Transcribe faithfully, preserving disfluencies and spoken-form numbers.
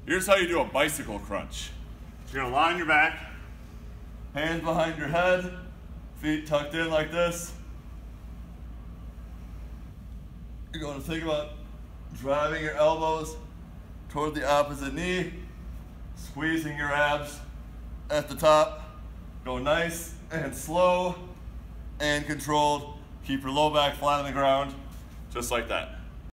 Here's how you do a bicycle crunch. You're gonna lie on your back, hands behind your head, feet tucked in like this. You're going to think about driving your elbows toward the opposite knee, squeezing your abs at the top. Go nice and slow and controlled. Keep your low back flat on the ground, just like that.